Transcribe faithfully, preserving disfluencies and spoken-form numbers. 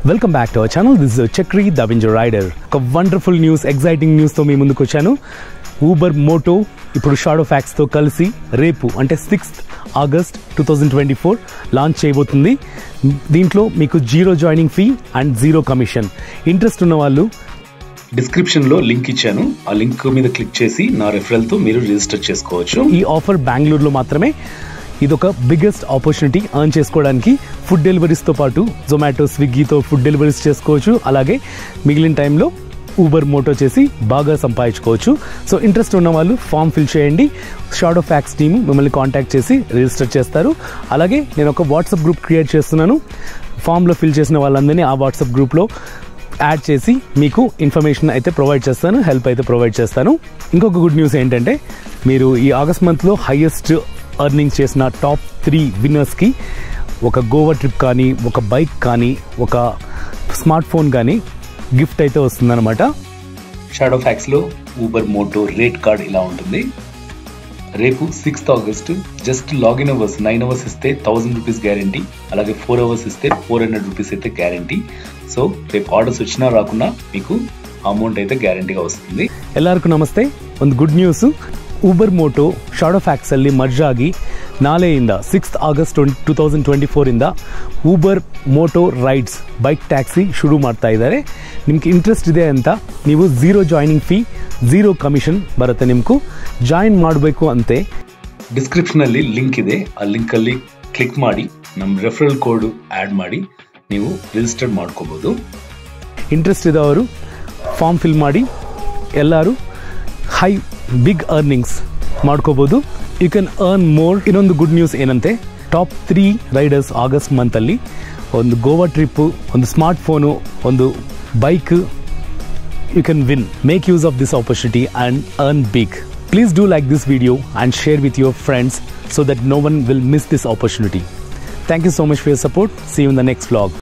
Welcome back to our channel. This is Chakri the winger rider. ఒక wonderful news, exciting న్యూస్తో మీ ముందుకు వచ్చాను. ఊబర్ మోటో ఇప్పుడు షాడో ఫ్యాక్స్తో కలిసి రేపు అంటే sixth August two thousand twenty four launch చేయబోతుంది. దీంట్లో మీకు zero joining fee and zero commission. Interest ఉన్న వాళ్ళు డిస్క్రిప్షన్లో లింక్ ఇచ్చాను, ఆ లింక్ మీద క్లిక్ చేసి నా రెఫరల్తో మీరు రిజిస్టర్ చేసుకోవచ్చు. ఈ ఆఫర్ బెంగళూరులో మాత్రమే. ఇదొక బిగ్గెస్ట్ ఆపర్చునిటీ ఎర్న్ చేసుకోవడానికి. ఫుడ్ డెలివరీస్తో పాటు జొమాటో, స్విగ్గీతో ఫుడ్ డెలివరీస్ చేసుకోవచ్చు. అలాగే మిగిలిన టైంలో ఊబర్ మోటో చేసి బాగా సంపాదించుకోవచ్చు. సో ఇంట్రెస్ట్ ఉన్న వాళ్ళు ఫామ్ ఫిల్ చేయండి. షాడో ఫ్యాక్స్ టీమ్ మిమ్మల్ని కాంటాక్ట్ చేసి రిజిస్టర్ చేస్తారు. అలాగే నేను ఒక వాట్సాప్ గ్రూప్ క్రియేట్ చేస్తున్నాను. ఫామ్లో ఫిల్ చేసిన వాళ్ళందరినీ ఆ వాట్సాప్ గ్రూప్లో యాడ్ చేసి మీకు ఇన్ఫర్మేషన్ అయితే ప్రొవైడ్ చేస్తాను, హెల్ప్ అయితే ప్రొవైడ్ చేస్తాను. ఇంకొక గుడ్ న్యూస్ ఏంటంటే, మీరు ఈ ఆగస్ట్ మంత్లో హైయెస్ట్ ఎర్నింగ్ చేసిన టాప్ త్రీ విన్నర్స్కి ఒక గోవా ట్రిప్ కానీ, ఒక బైక్ కానీ, ఒక స్మార్ట్ ఫోన్ కానీ గిఫ్ట్ అయితే వస్తుందన్నమాట. షాడో ఫ్యాక్స్లో ఊబర్ మోటో రేట్ కార్డ్ ఇలా ఉంటుంది. రేపు sixth August just login hours nine hours ఇస్తే థౌజండ్ రూపీస్ గ్యారంటీ, అలాగే ఫోర్ అవర్స్ ఇస్తే ఫోర్ హండ్రెడ్ రూపీస్ అయితే గ్యారంటీ. సో రేపు ಆರ್ಡರ್ಸ್ వచ్చినా రాకున్నా మీకు అమౌంట్ అయితే ಗ್ಯಾರಂಟಿగా ವಸ್ತುಂದಿ. ಎಲ್ಲರಿಗೂ ನಮಸ್ತೆ. ಒಂದು good news, Uber moto Shadowfax ಅಲ್ಲಿ ಮರ್ಜ್ ಆಗಿ ನಾಳೆಯಿಂದ sixth August two thousand twenty four ಇಂದ Uber moto rides bike taxi ಶುರು ಮಾಡ್ತಾ ಇದ್ದಾರೆ. ನಿಮ್ಗೆ ಇಂಟ್ರೆಸ್ಟ್ ಇದೆ ಅಂತ ನೀವು zero joining fee, zero commission ಬರುತ್ತೆ. ನಿಮ್ಗೂ ಜಾಯಿನ್ ಮಾಡಬೇಕು ಅಂತೆ ಡಿಸ್ಕ್ರಿಪ್ಷನಲ್ಲಿ ಲಿಂಕ್ ಇದೆ, ಆ ಲಿಂಕಲ್ಲಿ ಕ್ಲಿಕ್ ಮಾಡಿ ನಮ್ಮ ರೆಫರಲ್ ಕೋಡ್ ಆ್ಯಡ್ ಮಾಡಿ ನೀವು ರಿಜಿಸ್ಟರ್ ಮಾಡ್ಕೋಬೋದು. ಇಂಟ್ರೆಸ್ಟ್ ಇದ್ದವರು ಫಾರ್ಮ್ ಫಿಲ್ ಮಾಡಿ ಎಲ್ಲರೂ ಹೈ ಬಿಗ್ ಅರ್ನಿಂಗ್ಸ್ ಮಾಡ್ಕೋಬೋದು. You can earn more. ಇನ್ನೊಂದು ಗುಡ್ ನ್ಯೂಸ್ ಏನಂತೆ, ಟಾಪ್ ತ್ರೀ ರೈಡರ್ಸ್ ಆಗಸ್ಟ್ ಮಂತಲ್ಲಿ ಒಂದು ಗೋವಾ ಟ್ರಿಪ್ಪು, ಒಂದು ಸ್ಮಾರ್ಟ್ ಫೋನು, ಒಂದು bike you can win. Make use of this opportunity and earn big. Please do like this video and share with your friends so that no one will miss this opportunity. Thank you so much for your support. See you in the next vlog.